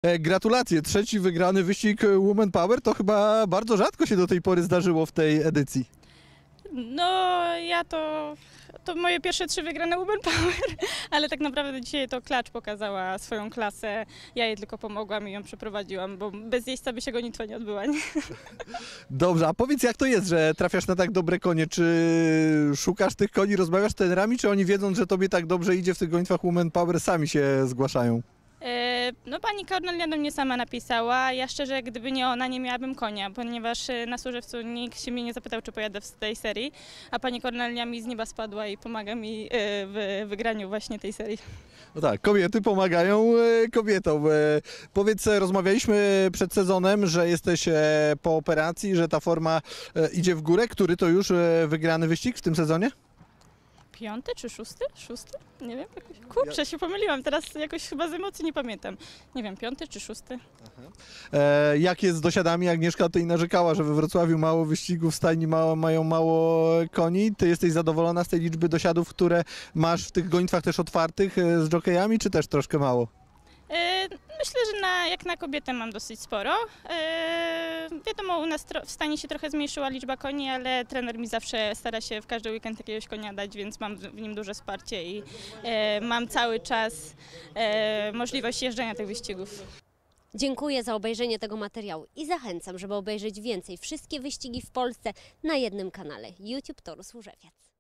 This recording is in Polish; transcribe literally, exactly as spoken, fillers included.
E, gratulacje, trzeci wygrany wyścig Woman Power to chyba bardzo rzadko się do tej pory zdarzyło w tej edycji. No ja to, to moje pierwsze trzy wygrane Woman Power, ale tak naprawdę dzisiaj to klacz pokazała swoją klasę, ja jej tylko pomogłam i ją przeprowadziłam, bo bez jej by się gonitwa nie odbyła, nie? Dobrze, a powiedz jak to jest, że trafiasz na tak dobre konie, czy szukasz tych koni, rozmawiasz z trenerami, czy oni wiedząc, że tobie tak dobrze idzie w tych gonitwach Woman Power, sami się zgłaszają? E, No pani Kornelia do mnie sama napisała, ja szczerze gdyby nie ona nie miałabym konia, ponieważ e, na Służewcu nikt się mnie nie zapytał czy pojadę w tej serii, a pani Kornelia mi z nieba spadła i pomaga mi e, w wygraniu właśnie tej serii. No tak, kobiety pomagają e, kobietom. E, powiedz, e, rozmawialiśmy przed sezonem, że jesteś e, po operacji, że ta forma e, idzie w górę. Który to już e, wygrany wyścig w tym sezonie? Piąty czy szósty? Szósty? Nie wiem. Jakoś. Kurczę, się pomyliłam. Teraz jakoś chyba z emocji nie pamiętam. Nie wiem, piąty czy szósty? E, jak jest z dosiadami? Agnieszka tutaj narzekała, że we Wrocławiu mało wyścigów, w stajni mało, mają mało koni. Ty jesteś zadowolona z tej liczby dosiadów, które masz w tych gonitwach też otwartych e, z dżokejami, czy też troszkę mało? E, myślę, że na, jak na kobietę mam dosyć sporo. E, wiadomo, u nas tro, w stanie się trochę zmniejszyła liczba koni, ale trener mi zawsze stara się w każdy weekend jakiegoś konia dać, więc mam w nim duże wsparcie i e, mam cały czas e, możliwość jeżdżenia tych wyścigów. Dziękuję za obejrzenie tego materiału i zachęcam, żeby obejrzeć więcej wszystkie wyścigi w Polsce na jednym kanale YouTube Toru Służewiec.